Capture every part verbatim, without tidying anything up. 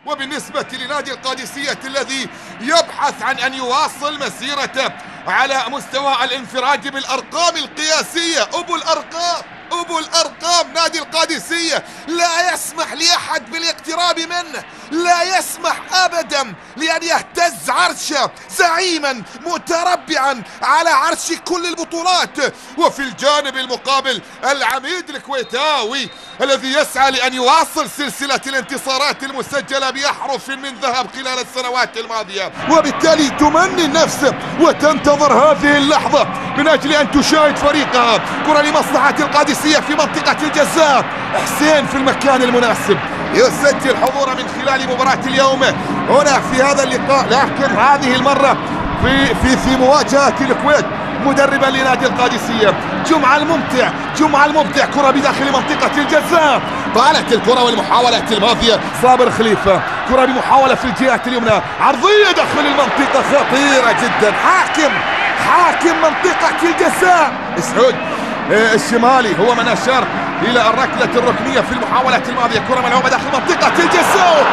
وبالنسبة لنادي القادسية الذي يبحث عن أن يواصل مسيرته على مستوى الانفراد بالأرقام القياسية، أبو الأرقام أبو الأرقام نادي القادسية لا يسمح لأحد بالاقتراب منه، لا يسمح أبدا لأن يهتز عرشه زعيما متربعا على عرش كل البطولات. وفي الجانب المقابل العميد الكويتاوي الذي يسعى لأن يواصل سلسلة الانتصارات المسجلة بأحرف من ذهب خلال السنوات الماضية، وبالتالي تمني النفس وتنتظر هذه اللحظة من أجل أن تشاهد فريقها. كرة لمصلحة القادسية في منطقة الجزاء، حسين في المكان المناسب يسجل حضوره من خلال مباراة اليوم هنا في هذا اللقاء، لكن هذه المرة في في في مواجهة الكويت مدربا لنادي القادسية. جمعة الممتع جمعة الممتع كرة بداخل منطقة الجزاء، طالت الكرة والمحاولات الماضية صابر خليفة، كرة بمحاولة في الجهة اليمنى عرضية داخل المنطقة خطيرة جدا. حاكم حاكم منطقة الجزاء سعود الشمالي هو من أشار إلى الركلة الركنية في المحاولات الماضية. كرة ملعوبة داخل منطقة الجزاء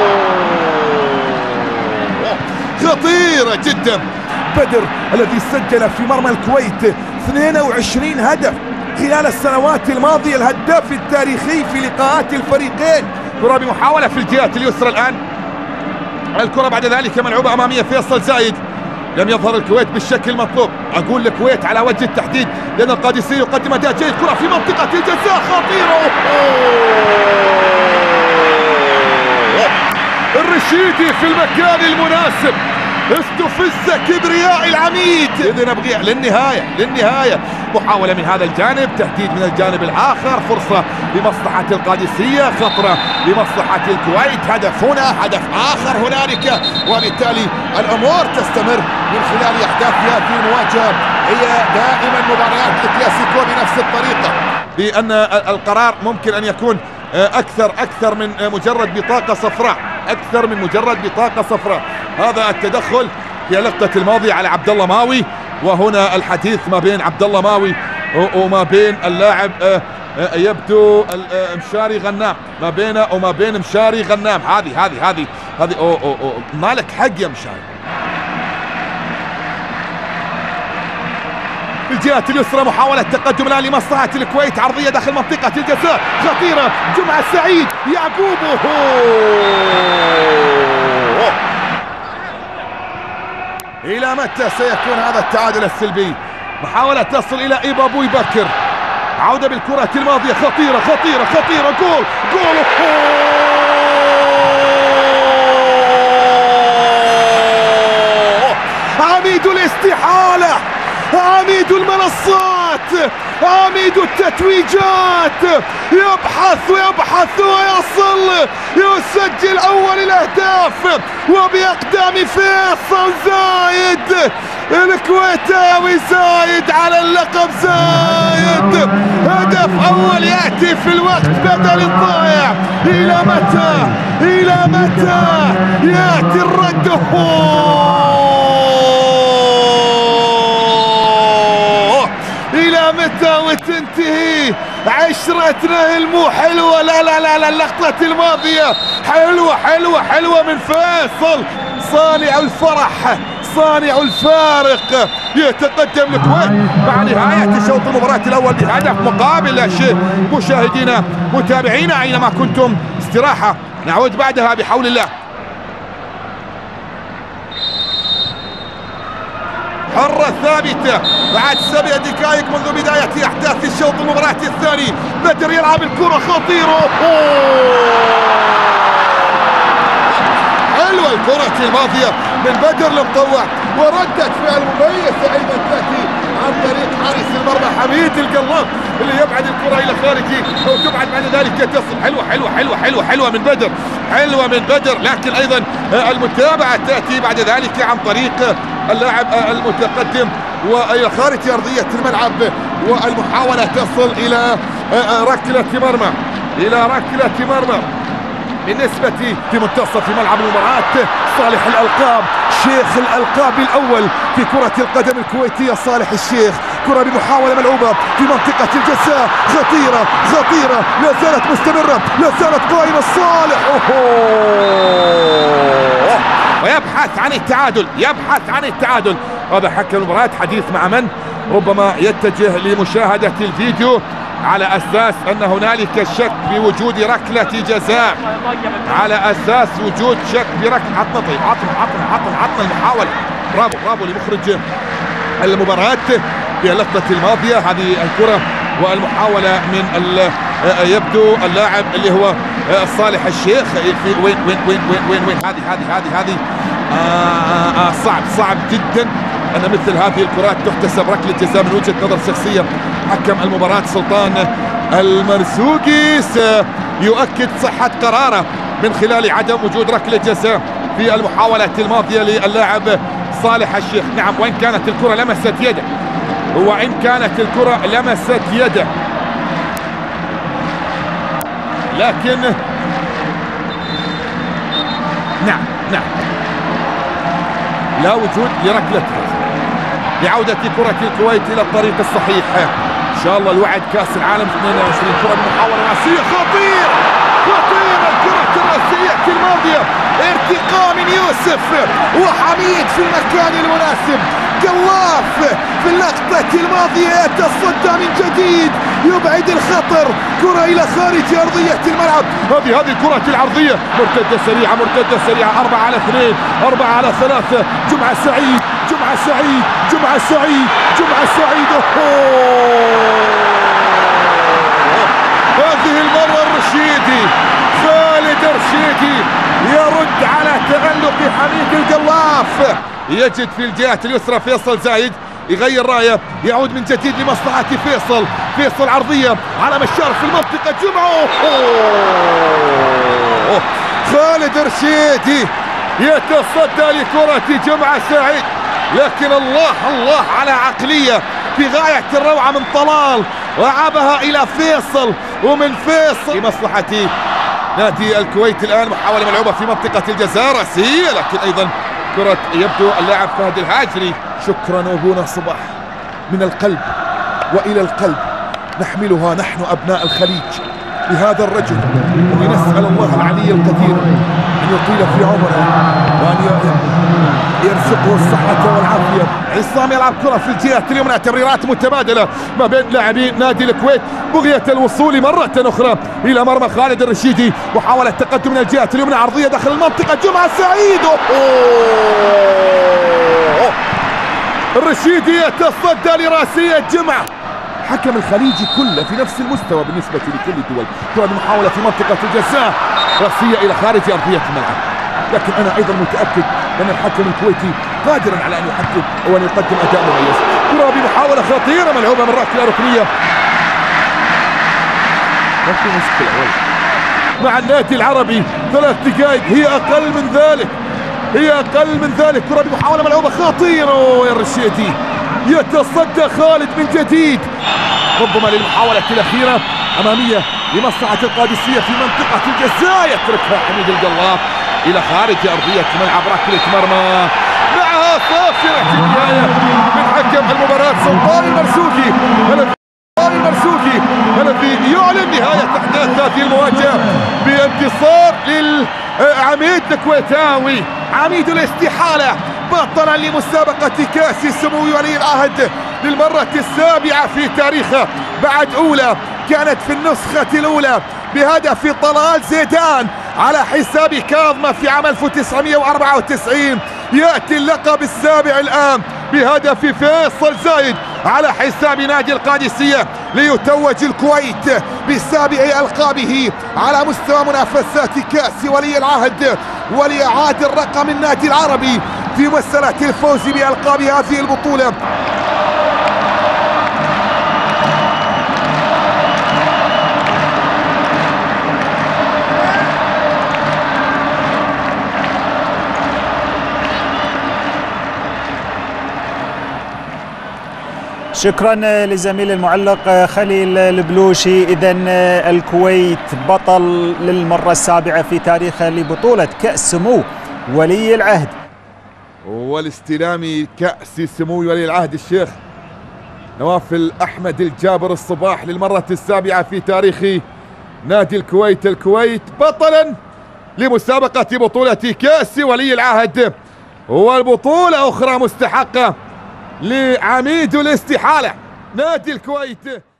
خطيرة جدا. بدر الذي سجل في مرمى الكويت اثنين وعشرين هدف خلال السنوات الماضية، الهداف التاريخي في لقاءات الفريقين. كرة بمحاولة في الجهة اليسرى الآن، الكرة بعد ذلك ملعوبة أمامية فيصل زايد. لم يظهر الكويت بالشكل المطلوب، أقول الكويت على وجه التحديد لأن القادسية يقدم أداء جيد. كرة في منطقة الجزاء خطيرة، الرشيدي في المكان المناسب استفز كبرياء العميد. إذا نبغي للنهاية للنهاية محاولة من هذا الجانب، تهديد من الجانب الآخر، فرصة لمصلحة القادسية، خطرة لمصلحة الكويت، هدف هنا هدف آخر هنالك، وبالتالي الأمور تستمر من خلال أحداثها في المواجهة. هي دائما مباريات الكلاسيكو بنفس الطريقة، بأن القرار ممكن أن يكون أكثر أكثر من مجرد بطاقة صفراء، أكثر من مجرد بطاقة صفراء. هذا التدخل في لقطة الماضي على عبد الله ماوي، وهنا الحديث ما بين عبد الله ماوي وما بين اللاعب يبدو مشاري غنام، ما بينه وما بين مشاري غنام. هذه هذه هذه هذه أو أو أو مالك حق يا مشاري. في الجهة اليسرى محاولة تقدم الآن لمصلحة الكويت، عرضية داخل منطقة الجزاء خطيرة. جمعة سعيد يعقوب، إلى متى سيكون هذا التعادل السلبي؟ محاولة تصل إلى إيبا بوي بكر، عودة بالكرة الماضية خطيرة خطيرة خطيرة، جول جول عميد الاستحالة، عميد المنصات، عميد التتويجات، يبحث ويبحث ويصل، يسجل أول الأهداف وبأقدام فيصل زايد. الكويتاوي زايد على اللقب، زايد هدف أول يأتي في الوقت بدل الضائع. إلى متى إلى متى يأتي الرد؟ إلى متى وتنتهي عشرتنا المو حلوة؟ لا لا لا لا، اللقطة الماضية حلوة حلوة حلوة من فيصل، صانع الفرح صانع الفارق. يتقدم الكويت مع نهاية شوط المباراة الأول بهدف مقابل لا شيء. مشاهدينا متابعينا أينما كنتم، استراحة نعود بعدها بحول الله. حرة ثابتة بعد سبع دقائق منذ بداية أحداث الشوط المباراة الثاني. بدر يلعب الكرة خطيرة، حلوة الكرة الماضية من بدر المطوع، وردت فعل مميزة أيضا تأتي عن طريق حارس المرمى حميد القلاب اللي يبعد الكرة إلى خارجي وتبعد بعد ذلك تصل. حلوة حلوة حلوة حلوة حلوة من بدر، حلوة من بدر، لكن أيضا المتابعة تأتي بعد ذلك عن طريق اللاعب المتقدم وإلى خارج أرضية الملعب، والمحاولة تصل إلى ركلة مرمى، إلى ركلة مرمى بالنسبة في منتصف ملعب المباراة. صالح الألقاب، شيخ الألقاب الأول في كرة القدم الكويتية، صالح الشيخ. الكرة بمحاولة ملعوبة في منطقة الجزاء، خطيرة خطيرة، لا زالت مستمرة، لا زالت قائمة. صالح أوه. ويبحث عن التعادل، يبحث عن التعادل. هذا حكم المباراة حديث مع من ربما يتجه لمشاهدة الفيديو على أساس أن هنالك شك بوجود ركلة جزاء، على أساس وجود شك بركلة. عطنا طيب عطنا عطنا عطنا عطنا المحاولة. برافو برافو لمخرج المباراة في اللقطة الماضية. هذه الكرة والمحاولة من يبدو اللاعب اللي هو صالح الشيخ. في وين وين وين وين وين وين هذه هذه هذه هذه آه آه صعب صعب جدا أن مثل هذه الكرات تحتسب ركلة جزاء من وجهة نظر شخصية حكم المباراة سلطان المرزوقي. سيؤكد صحة قراره من خلال عدم وجود ركلة جزاء في المحاولة الماضية للاعب صالح الشيخ. نعم، وإن كانت الكرة لمست يده، وإن كانت الكرة لمست يده، لكن نعم نعم لا وجود لركلة لعودة كرة الكويت إلى الطريق الصحيح. إن شاء الله الوعد كأس العالم اثنين وعشرين. كرة بمحاولة رأسية خطير خطير، الكرة الرأسية الماضية، ارتقاء من يوسف وحميد في المكان المناسب. قلاف في اللقطة الماضية يتصدى من جديد، يبعد الخطر، كرة إلى خارج أرضية الملعب. هذه هذه الكرة العرضية، مرتدة سريعة مرتدة سريعة، أربعة على اثنين، أربعة على ثلاثة. جمعة سعيد جمعة سعيد جمعة سعيد جمعة سعيد. هذه المرة الرشيدي، خالد الرشيدي يرد على تألق حميد القلاف. يجد في الجهة اليسرى فيصل زايد، يغير رايه، يعود من جديد لمصلحة فيصل. فيصل عرضية على مشار في المنطقة. جمعة أوه. خالد رشيدي يتصدى لكرة جمعة سعيد، لكن الله الله على عقلية في غاية الروعة من طلال، لعبها إلى فيصل، ومن فيصل لمصلحة نادي الكويت. الآن محاولة ملعوبة في منطقة الجزاء رأسية، لكن أيضا كرة يبدو اللاعب فهد الهاجري. شكرا أبونا صباح، من القلب وإلى القلب نحملها نحن أبناء الخليج لهذا الرجل، ونسأل الله العلي القدير أن يطيل في عمره وأن يرزقه الصحة والعافية. عصام يلعب كرة في الجهة اليمنى، تمريرات متبادلة ما بين لاعبين نادي الكويت، بغية الوصول مرة أخرى إلى مرمى خالد الرشيدي، محاولة تقدم من الجهة اليمنى، عرضية داخل المنطقة. جمعة سعيد أوه. الرشيدي يتصدى لراسية جمعة. حكم الخليجي كله في نفس المستوى بالنسبة لكل الدول. كرة محاولة في منطقة الجزاء، راسية إلى خارج أرضية الملعب، لكن أنا أيضا متأكد أن الحكم الكويتي قادرا على أن يحكم وأن يقدم أداء مميز. كرة بمحاولة خطيرة ملعوبة من ركلة ركنية. ما في مشكلة مع النادي العربي، ثلاث دقائق هي أقل من ذلك، هي أقل من ذلك. كرة بمحاولة ملعوبة خطيرة، يا الرشيدي يتصدى خالد من جديد، ربما للمحاولة الأخيرة أمامية لمصلحة القادسية في منطقة الجزاء، يتركها حميد القلاف إلى خارج أرضية ملعب. ركلة مرمى معها صافرة في النهاية من حكم المباراة سلطان المرزوقي المرزوقي الذي يعلن نهاية أحداث هذه المواجهة بانتصار للعميد الكويتاوي، عميد الاستحالة، بطلا لمسابقة كأس سمو ولي العهد للمرة السابعة في تاريخه، بعد أولى كانت في النسخة الأولى بهدف طلال زيدان على حساب كاظمة في عام ألف وتسعمئة وأربعة وتسعين. يأتي اللقب السابع الآن بهدف فيصل زايد على حساب نادي القادسية، ليتوج الكويت بسابع ألقابه على مستوى منافسات كأس ولي العهد، وليعاد الرقم النادي العربي في مسألة الفوز بألقاب هذه البطولة. شكرا لزميل المعلق خليل البلوشي. إذن الكويت بطل للمرة السابعة في تاريخه لبطولة كأس سمو ولي العهد، والاستلام كأس سمو ولي العهد الشيخ نوافل أحمد الجابر الصباح للمرة السابعة في تاريخ نادي الكويت. الكويت بطلا لمسابقة بطولة كأس ولي العهد، والبطولة أخرى مستحقة لعميد الاستحالة نادي الكويت.